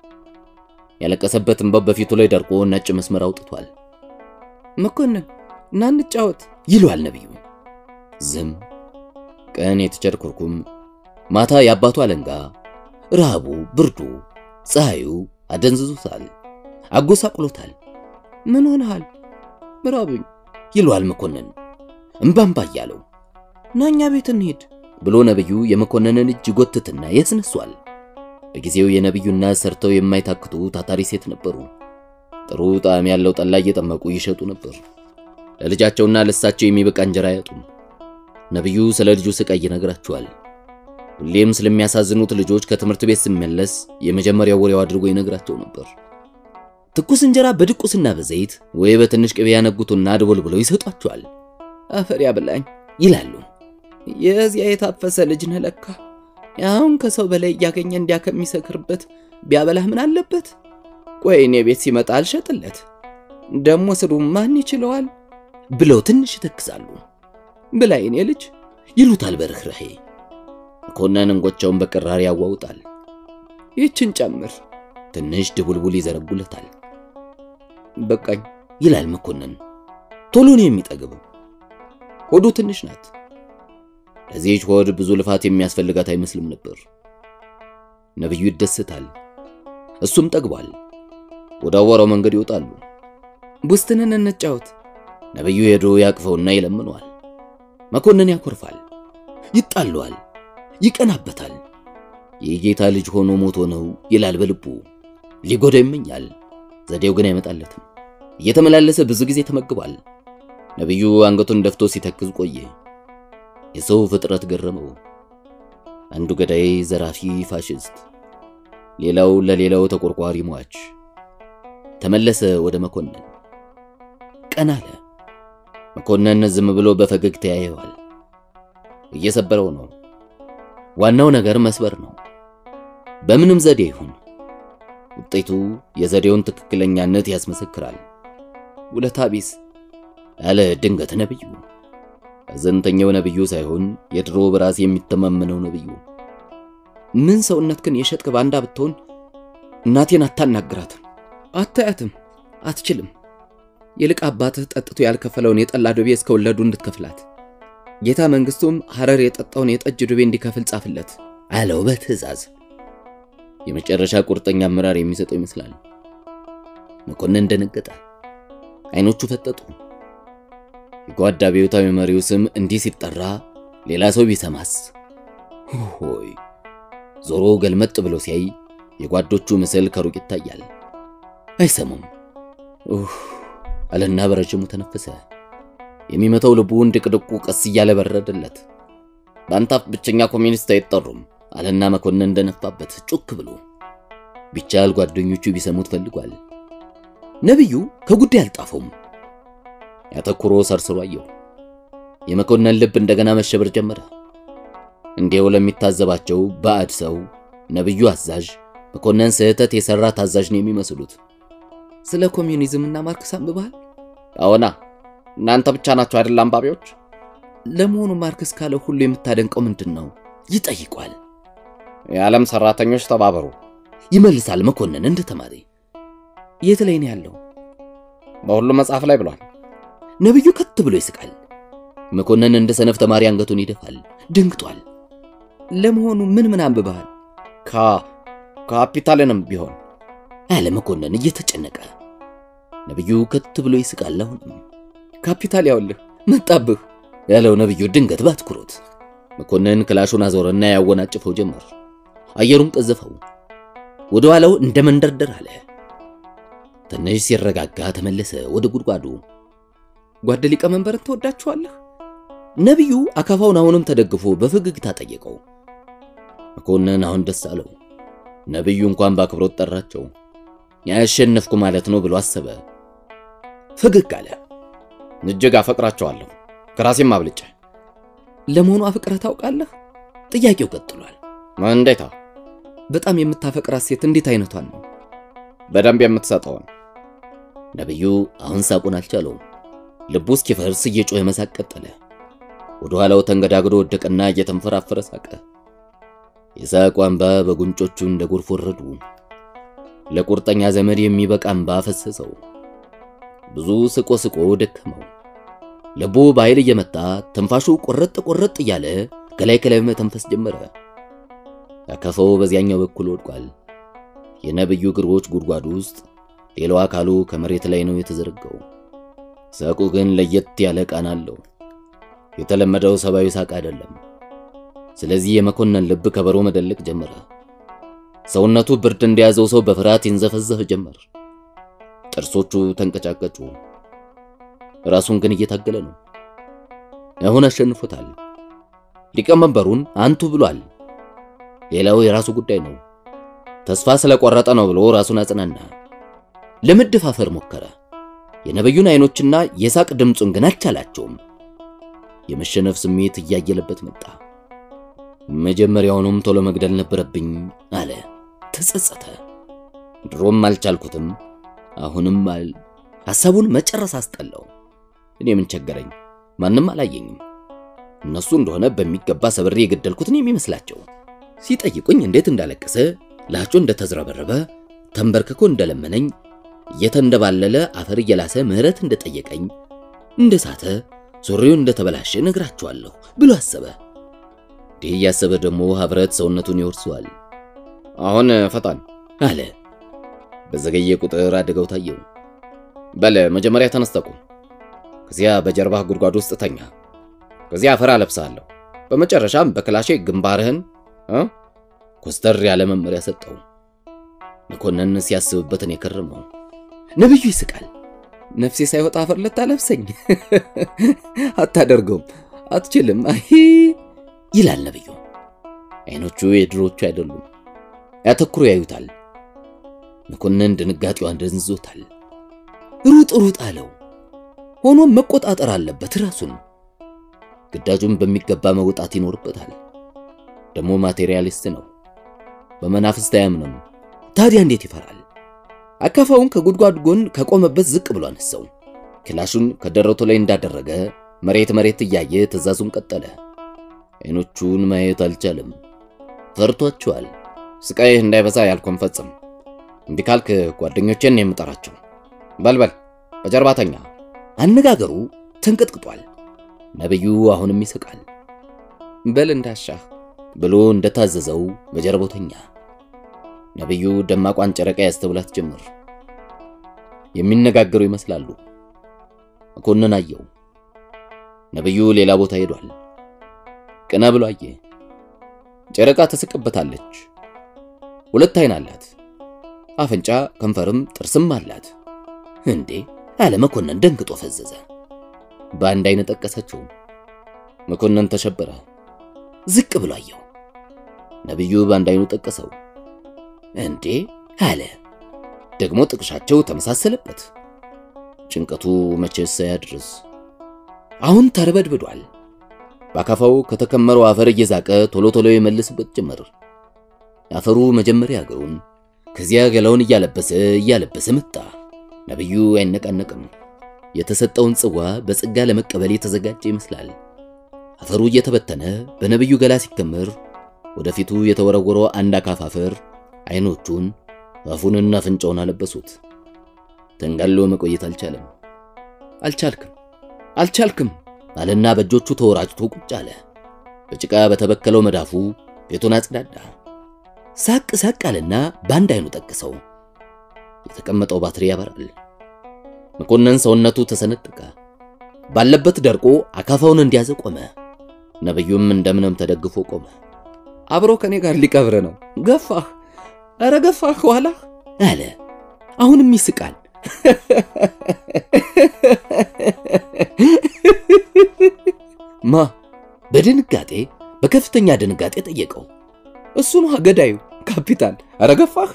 ያለቀሰበት እንባ በፊቱ ላይ ደርቆ ነጭ መስመር አውጥቷል። መኮንን ና እንጫወት ይሏል ነብዩ። ዝም። ቀን የተቸርኩርኩም ማታ ያባቱ አለንጋ ረሃቡ ብርዱ ፀሐዩ አደንዝዙታል፣ አጎሳቅሎታል። ምን ሆነሃል? ብራብኝ ይሏል መኮንን እንባንባ ያለው። ናኛ ቤት እንሂድ ብሎ ነብዩ የመኮንንን እጅ ጎትትና ያስነሷል። በጊዜው የነብዩና ሰርተው የማይታክቱ ታታሪ ሴት ነበሩ። ጥሩ ጣዕም ያለው ጠላ እየጠመቁ ይሸጡ ነበር። ለልጃቸውና ለሳቸው የሚበቃ እንጀራ ያጡም። ነብዩ ስለ ልጁ ስቃይ ይነግራቸዋል። ሁሌም ስለሚያሳዝኑት ልጆች ከትምህርት ቤት ሲመለስ የመጀመሪያው ወሬው አድርጎ ይነግራቸው ነበር። ትኩስ እንጀራ በድቁስና በዘይት ወይ በትንሽ ቅቤ ያነጉቱና አድቦል ብለው ይሰጧቸዋል። አፈር ያብላኝ ይላሉ። የዚያ የታፈሰ ልጅ ነህ ለካ። ያውን ከሰው በላይ ያገኘ እንዲያከሚሰክርበት ቢያበላህ ምን አለበት? ቆይ እኔ ቤት ሲመጣ አልሸጥለት ደሞ ስሩ ማን ይችላል ብለው ትንሽ ተክሳሉ። ብላይ እኔ ልጅ ይሉታል በርህራሄ። መኮንን እንጎቻውን በቅራሪ ያዋውጣል። ይችን ጨምር ትንሽ ድቡልቡል ይዘረጉለታል። በቃኝ ይላል መኮንን ቶሎ ነው የሚጠግበው። ሆዱ ትንሽ ናት። ለዚህች ሆድ ብዙ ልፋት የሚያስፈልጋት አይመስልም ነበር። ነብዩ ይደሰታል። እሱም ጠግቧል። ወደ አዋራው መንገድ ይወጣሉ። ቡስትንን እንጫወት። ነብዩ ሄዶ ያቅፈውና ይለምነዋል። መኮንን ያኮርፋል፣ ይጣለዋል፣ ይቀናበታል። የጌታ ልጅ ሆኖ ሞቶ ነው ይላል በልቡ። ሊጎዳ ይመኛል። ዘዴው ግን አይመጣለትም። እየተመላለሰ ብዙ ጊዜ ተመግቧል። ነብዩ አንገቱን ደፍቶ ሲተክዝ ቆየ። የሰው ፍጥረት ገረመው። አንዱ ገዳይ፣ ዘራፊ፣ ፋሽስት፣ ሌላው ለሌላው ተቆርቋሪ ሟች። ተመለሰ ወደ መኮንን። ቀና አለ። መኮንን ዝም ብሎ በፈገግታ ያየዋል። እየሰበረው ነው። ዋናው ነገር መስበር ነው። በምንም ዘዴ ይሁን ውጤቱ የዘዴውን ትክክለኛነት ያስመሰክራል። ውለታ ቢስ አለ ድንገት ነብዩ። አዘንተኛው ነብዩ ሳይሆን የድሮ በራስ የሚተማመነው ነብዩ። ምን ሰውነትክን የሸጥክ ባንዳ ብትሆን እናቴን አታናግራትም፣ አታያትም፣ አትችልም። ይልቅ አባትህ ጠጥቶ ያልከፈለውን የጠላ ዱቤ እስከወለዱ እንድትከፍላት፣ ጌታ መንግስቱም ሐረር የጠጣውን የጠጅ ዱቤ እንዲከፍል ጻፍለት አለው በትዕዛዝ። የመጨረሻ ቁርጠኛ አመራር የሚሰጠው ይመስላል። መኮንን ደነገጠ። አይኖቹ ፈጠጡ። የጓዳ ቤታዊ መሪው ስም እንዲህ ሲጠራ ሌላ ሰው ቢሰማስ? ሆይ ዞሮ ገልመጥ ብሎ ሲያይ የጓዶቹ ምስል ከሩቅ ይታያል። አይሰሙም። አለና በረጅሙ ተነፈሰ። የሚመታው ልቡ እንድቅድቁ ቀስ እያለ በረደለት። ባንታፍ ብቸኛ ኮሚኒስት አይጠሩም አለና መኮንን እንደነፋበት ጩክ ብሎ ቢቻል ጓደኞቹ ቢሰሙት ፈልጓል። ነብዩ ከጉዳይ አልጣፈውም። ያተኩሮ ሰርስሮ አየው። የመኮንን ልብ እንደገና መሸበር ጀመረ። እንዲያው ለሚታዘባቸው ባዕድ ሰው ነብዩ አዛዥ፣ መኮንን ስህተት የሰራ ታዛዥ ነው የሚመስሉት። ስለ ኮሚኒዝምና ማርክስ አንብበሃል? አዎና። እናንተ ብቻ ናችሁ አይደል አንባቢዎች? ለመሆኑ ማርክስ ካለ ሁሉ የምታደንቀው ምንድነው? ይጠይቋል። የዓለም ሰራተኞች ተባበሩ ይመልሳል መኮንን እንደተማሪ። የት ላይ ነው ያለው? በሁሉ መጽሐፍ ላይ ብሏል። ነብዩ ከት ብሎ ይስቃል። መኮንን እንደ ሰነፍ ተማሪ አንገቱን ይደፋል። ድንቅቷል። ለመሆኑ ምን አንብበሃል? ካፒታልንም ቢሆን አለ መኮንን እየተጨነቀ። ነብዩ ከት ብሎ ይስቃል። አሁንም ካፒታል ያውልህ መጣብህ ያለው ነብዩ ድንገት ባትኩሮት። መኮንን ክላሹን አዞረና ያወናጭፈው ጀመር። አየሩን ቀዘፈው። ወደ ኋላው እንደ መንደርደር አለ። ትንሽ ሲረጋጋ ተመለሰ ወደ ጉድጓዱ። ጓድ ሊቀመንበርን ተወዳችኋለህ? ነብዩ አካፋውን አሁንም ተደግፎ በፈገግታ ጠየቀው። መኮንን አሁን ደስ አለው። ነብዩ እንኳን ባክብሮት ጠራቸው። ያሸነፍኩ ማለት ነው ብሎ አሰበ። ፈገግ አለ። እጅግ አፈቅራቸዋለሁ ከራሴም አብልጬ። ለመሆኑ አፍቅረህ ታውቃለህ? ጥያቄው ቀጥሏል። እንዴታ? በጣም የምታፈቅራት ሴት እንዴት አይነቷን ነው? በደንብ የምትሰጠውን። ነብዩ አሁን ሳቁን አልቻለውም። ልቡ እስኪፈርስ እየጮኸ መሳቅ ቀጠለ። ወደ ኋላው ተንገዳግዶ ወደቀና እየተንፈራፈረ ሳቀ። የሳቁ እንባ በጉንጮቹ እንደ ጎርፍ ወረዱ። ለቁርጠኛ ዘመድ የሚበቃ እንባ ፈሰሰው። ብዙ ስቆ ደከመው። ልቡ በኃይል እየመታ ተንፋሹ ቆረጥ እያለ ከላይ መተንፈስ ጀመረ። አካፋው በዚያኛው በኩል ወድቋል። የነብዩ ግርቦች ጉድጓድ ውስጥ ሌላው አካሉ ከመሬት ላይ ነው የተዘረጋው። ሳቁ ግን ለየት ያለ ቃና አለው። የተለመደው ሰባዊ ሳቅ አይደለም። ስለዚህ የመኮንን ልብ ከበሮ መደለቅ ጀመረ። ሰውነቱ ብርድ እንደያዘው ሰው በፍርሃት ይንዘፈዘፍ ጀመር። ጥርሶቹ ተንቀጫቀጩ። ራሱን ግን እየታገለ ነው። አሁን አሸንፎታል። ሊቀመንበሩን አንቱ ብሏል። ሌላው የራሱ ጉዳይ ነው። ተስፋ ስለቆረጠ ነው ብሎ ራሱን አጽናና። ለመደፋፈር ሞከረ። የነብዩን አይኖችና የሳቅ ድምጹን ግን አልቻላቸውም። የመሸነፍ ስሜት እያየለበት መጣ። መጀመሪያውንም ቶሎ መግደል ነበረብኝ አለ። ተጸጸተ። ድሮም አልቻልኩትም፣ አሁንም ሐሳቡን መጨረስ አስጠላው። እኔ ምን ቸገረኝ? ማንም አላየኝም። እነሱ እንደሆነ በሚገባ ሰብሬ የገደልኩት ነው የሚመስላቸው። ሲጠይቁኝ እንዴት እንዳለቀሰ ላጩ እንደተዝረበረበ ተንበርክኮ እንደለመነኝ እየተንደባለለ አፈር እየላሰ ምህረት እንደጠየቀኝ እንደሳተ ሱሪው እንደተበላሸ ነግራቸዋለሁ ብሎ አሰበ። ዲህ ያሰበ ደግሞ ሀብረት ሰውነቱን ይወርሰዋል። አሁን ፈጣን አለ። በዘገየ ቁጥር አደገው ታየው። በለ መጀመሪያ ተነስተቁ፣ ከዚያ በጀርባህ ጉድጓድ ውስጥ ተኛ፣ ከዚያ አፈር አለብሳለሁ፣ በመጨረሻም በክላሼ ግንባርህን ኮስተር ያለ መመሪያ ሰጠው። መኮንን ሲያስብበትን የከረመው ነብዩ ይስቃል። ነፍሴ ሳይወጣ አፈር ለታለብሰኝ አታደርገውም፣ አትችልም አይ ይላል ነብዩ። አይኖቹ የድሮቹ አይደሉም፣ ያተኩሩ ያዩታል። መኮንን ድንጋጤው አንደንዞታል። ሩጥ አለው። ሆኖም መቆጣጠር አለበት ራሱን። ግዳጁን በሚገባ መውጣት ይኖርበታል። ደሞ ማቴሪያሊስት ነው፣ በመናፍስት አያምንም። ታዲያ እንዴት ይፈራል? አካፋውን ከጉድጓድ ጎን ከቆመበት ዝቅ ብሎ አነሳው። ክላሹን ከደረቱ ላይ እንዳደረገ መሬት እያየ ትዕዛዙን ቀጠለ። አይኖቹን ማየት አልቻለም፣ ፈርቷቸዋል። ስቃይ እንዳይበዛ ያልኮን ፈጽም፣ እንዲህ ካልክ ጓደኞቼን የምጠራቸው። በልበል በጀርባተኛ። አነጋገሩ ተንቀጥቅጧል። ነብዩ አሁንም ይስቃል። በል እንዳሻህ ብሎ እንደታዘዘው በጀርባተኛ። ነብዩ ደማቋን ጨረቃ ያስተውላት ጀመር። የሚነጋገሩ ይመስላሉ። መኮንን አየው። ነብዩ ሌላ ቦታ ሄዷል። ቀና ብሎ አየ። ጨረቃ ተስቅበታለች። ሁለት አይን አላት። አፍንጫ፣ ከንፈርም ጥርስም አላት። እንዴ አለ መኮንን ደንግጦ ፈዘዘ። በአንድ አይነ ጠቀሰችው። መኮንን ተሸበረ። ዝቅ ብሎ አየው። ነብዩ በአንድ አይኑ ጠቀሰው። እንዴ አለ። ደግሞ ጥቅሻቸው ተመሳሰለበት። ጭንቀቱ መቼስ ያድርስ። አሁን ተርበድብዷል። ባካፋው ከተከመረው አፈር እየዛቀ ቶሎ ይመልስበት ጀመር። አፈሩ መጀመሪያ እግሩን ከዚያ ገላውን እያለበሰ መጣ። ነብዩ አይነቃነቅም። የተሰጠውን ጽዋ በጽጋ ለመቀበል የተዘጋጀ ይመስላል። አፈሩ እየተበተነ በነብዩ ገላ ሲከመር ወደፊቱ የተወረወረው አንድ አካፋ አፈር አይኖቹን አፉንና አፍንጫውን አለበሱት። ተንጋሎ መቆየት አልቻልክም አለና በእጆቹ ተወራጭቶ ቁጭ አለ። በጭቃ በተበከለው መዳፉ ቤቱን አጽዳዳ። ሳቅ አለና በአንድ አይኑ ጠቅሰው። የተቀመጠው ባትሪ ያበራል። መኮንን ሰውነቱ ተሰነጠቀ። ባለበት ደርቆ አካፋውን እንዲያዘ ቆመ። ነብዩም እንደምንም ተደግፎ ቆመ። አብሮ ከኔ ጋር ሊቀብር ነው። ገፋህ፣ አረ ገፋህ ኋላ አለ። አሁንም ይስቃል። ማ በድንጋጤ በከፍተኛ ድንጋጤ ጠየቀው። እሱ ነው ገዳዩ ካፒታን። አረ ገፋህ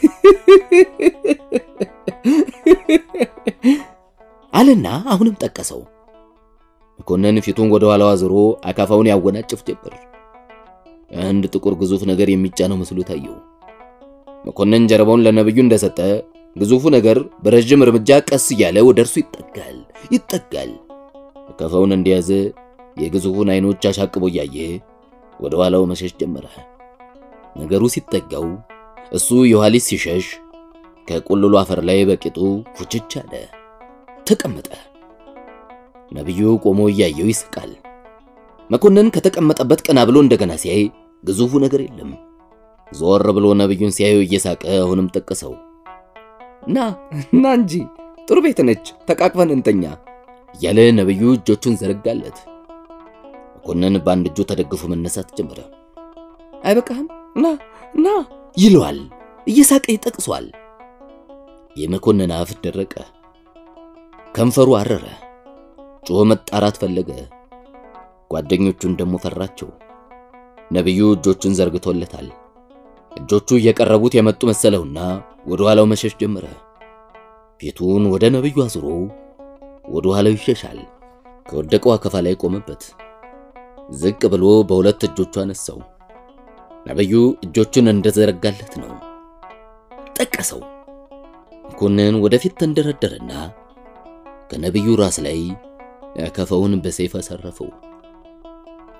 አለና አሁንም ጠቀሰው። መኮንን ፊቱን ወደ ኋላው አዝሮ አካፋውን ያወናጭፍ ጀመር። አንድ ጥቁር ግዙፍ ነገር የሚጫነው መስሎ ታየው። መኮንን ጀርባውን ለነብዩ እንደሰጠ ግዙፉ ነገር በረጅም እርምጃ ቀስ እያለ ወደ እርሱ ይጠጋል። አካፋውን እንደያዘ የግዙፉን አይኖች አሻቅቦ ያየ ወደ ኋላው መሸሽ ጀመረ። ነገሩ ሲጠጋው እሱ የኋሊት ሲሸሽ ከቁልሉ አፈር ላይ በቂጡ ፉጭጭ አለ። ተቀመጠ። ነብዩ ቆሞ ያየው ይስቃል። መኮንን ከተቀመጠበት ቀና ብሎ እንደገና ሲያይ ግዙፉ ነገር የለም። ዞር ብሎ ነብዩን ሲያዩ እየሳቀ አሁንም ጠቀሰው። ና እንጂ ጥሩ ቤት ነች፣ ተቃቅፈን እንተኛ ያለ ነብዩ እጆቹን ዘረጋለት። መኮንን በአንድ እጁ ተደግፎ መነሳት ጀመረ። አይበቃም ና ይለዋል። እየሳቀ ይጠቅሷል። የመኮንን አፍ ደረቀ። ከንፈሩ አረረ። ጮኸ መጣራት ፈለገ። ጓደኞቹን ደሞ ፈራቸው። ነብዩ እጆቹን ዘርግቶለታል። እጆቹ እየቀረቡት የመጡ መሰለውና ወደ ኋላው መሸሽ ጀመረ። ፊቱን ወደ ነብዩ አዝሮ ወደ ኋላው ይሸሻል። ከወደቀው አካፋ ላይ ቆመበት። ዝቅ ብሎ በሁለት እጆቹ አነሳው። ነብዩ እጆቹን እንደዘረጋለት ነው። ጠቀሰው። መኮንን ወደፊት ተንደረደረና ከነብዩ ራስ ላይ አካፋውን በሰይፍ አሰረፈው።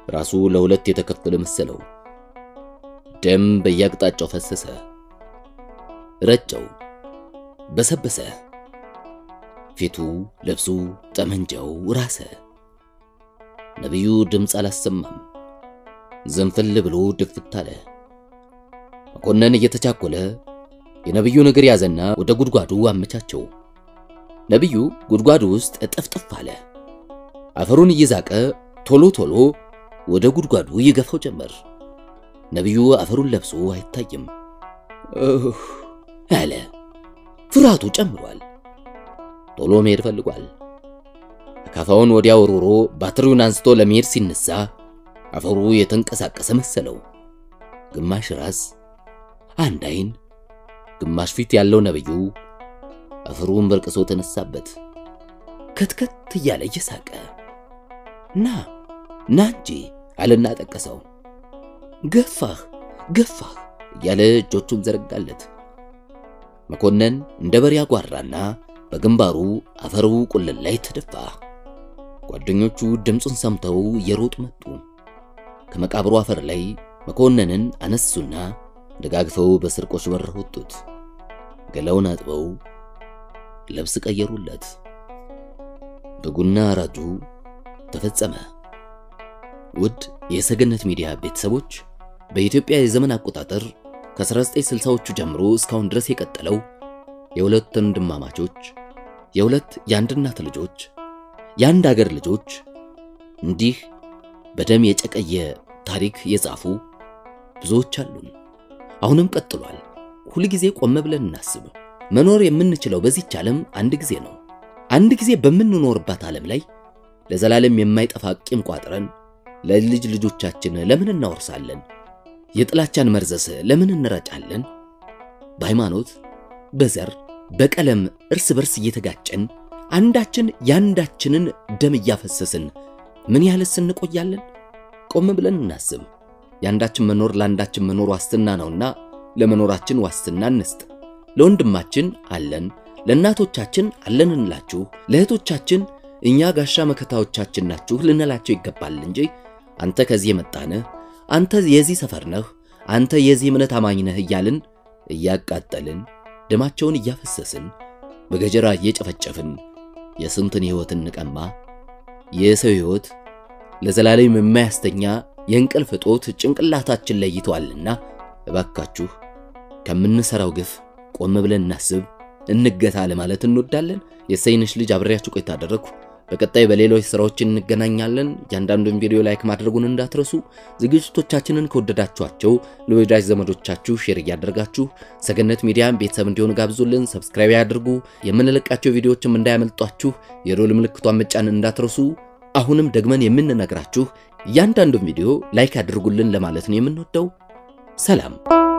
ራሱ ለሁለት የተከፈለ መሰለው። ደም በየአቅጣጫው ፈሰሰ፣ ረጨው፣ በሰበሰ። ፊቱ፣ ልብሱ፣ ጠመንጃው ራሰ። ነብዩ ድምጽ አላሰማም። ዘንፈል ብሎ ድፍት አለ። መኮንን እየተቻኮለ የነብዩን እግር ያዘና ወደ ጉድጓዱ አመቻቸው። ነብዩ ጉድጓዱ ውስጥ ጥፍጥፍ አለ። አፈሩን እየዛቀ ቶሎ ቶሎ ወደ ጉድጓዱ ይገፋው ጀመር። ነብዩ አፈሩን ለብሶ አይታይም አለ። ፍርሃቱ ጨምሯል። ቶሎ መሄድ ፈልጓል። አካፋውን ወዲያ ወርውሮ ባትሪውን አንስቶ ለመሄድ ሲነሳ አፈሩ የተንቀሳቀሰ መሰለው። ግማሽ ራስ፣ አንድ አይን፣ ግማሽ ፊት ያለው ነብዩ አፈሩን በርቅሶ ተነሳበት። ከትከት እያለ እየሳቀ ና እንጂ አለና ጠቀሰው። ገፋህ እያለ እጆቹን ዘረጋለት። መኮንን እንደ በሬ አጓራና በግንባሩ አፈሩ ቁልል ላይ ተደፋ። ጓደኞቹ ድምጹን ሰምተው እየሮጡ መጡ። ከመቃብሩ አፈር ላይ መኮንንን አነሱና ደጋግፈው በስርቆሽ በር ወጡት። ገላውን አጥበው ልብስ ቀየሩለት። በጉና አራጁ ተፈጸመ። ውድ የሰገነት ሚዲያ ቤተሰቦች በኢትዮጵያ የዘመን አቆጣጠር ከ1960ዎቹ ጀምሮ እስካሁን ድረስ የቀጠለው የሁለት ወንድማማቾች የሁለት የአንድ እናት ልጆች የአንድ ሀገር ልጆች እንዲህ በደም የጨቀየ ታሪክ የጻፉ ብዙዎች አሉን። አሁንም ቀጥሏል። ሁሉ ጊዜ ቆም ብለን እናስብ። መኖር የምንችለው በዚህ ዓለም አንድ ጊዜ ነው። አንድ ጊዜ በመንኖርባት ዓለም ላይ ለዘላለም የማይጠፋ ቂም ቋጥረን ለልጅ ልጆቻችን ለምን እናወርሳለን? የጥላቻን መርዘስ ለምን እንረጫለን? በሃይማኖት፣ በዘር፣ በቀለም እርስ በርስ እየተጋጨን አንዳችን ያንዳችንን ደም እያፈሰስን ምን ያህልስ እንቆያለን? ቆም ብለን እናስብ። ያንዳችን መኖር ለአንዳችን መኖር ዋስትና ነውና ለመኖራችን ዋስትና እንስጥ። ለወንድማችን አለን፣ ለእናቶቻችን አለን እንላችሁ፣ ለእህቶቻችን እኛ ጋሻ መከታዎቻችን ናችሁ ልንላቸው ይገባል እንጂ አንተ ከዚህ የመጣነህ፣ አንተ የዚህ ሰፈር ነህ፣ አንተ የዚህ እምነት አማኝ ነህ እያልን እያቃጠልን ደማቸውን እያፈሰስን በገጀራ እየጨፈጨፍን የስንትን ሕይወትን ንቀማ። የሰው ሕይወት ለዘላለም የማያስተኛ የእንቅልፍ ጦት ጭንቅላታችን ላይ ይቷልና እባካችሁ ከምንሰራው ግፍ ቆም ብለን እናስብ፣ እንገታ ለማለት እንወዳለን። የሰይንሽ ልጅ አብሬያችሁ ቆይታ አደረኩ። በቀጣይ በሌሎች ስራዎች እንገናኛለን። ያንዳንዱን ቪዲዮ ላይክ ማድረጉን እንዳትረሱ። ዝግጅቶቻችንን ከወደዳችኋቸው ለወዳጅ ዘመዶቻችሁ ሼር ያደርጋችሁ ሰገነት ሚዲያን ቤተሰብ እንዲሆኑ ጋብዙልን። ሰብስክራይብ ያድርጉ። የምንለቃቸው ቪዲዮዎችም እንዳያመልጧችሁ የደወል ምልክቷን መጫን እንዳትረሱ። አሁንም ደግመን የምንነግራችሁ ያንዳንዱን ቪዲዮ ላይክ አድርጉልን ለማለት ነው የምንወደው። ሰላም።